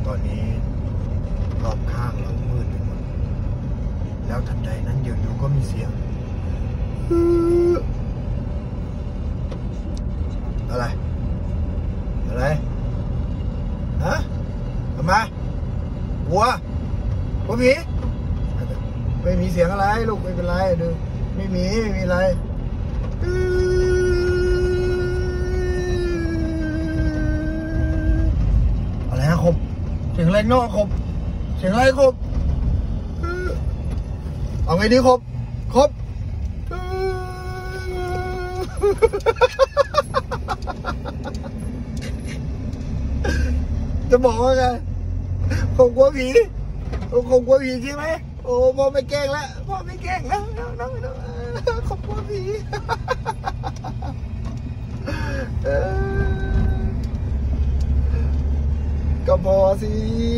ตอนนี้รอบข้างเรามืดไปหมดแล้วทันใดนั้นอยู่ๆก็มีเสียงอะไรฮะทำไมวัวผีไม่มีเสียงอะไรลูกไม่เป็นไรดูไม่มีอะไรอะไรฮะครบเสียงอะไรนอกครบเสียงอะไรครบเอาไงดีครบจะบอกว่าไงผมกลัวผีใช่ไหมโอ้พ่อไม่แกล้งแล้วน้องผมกลัวผีก็พอสิ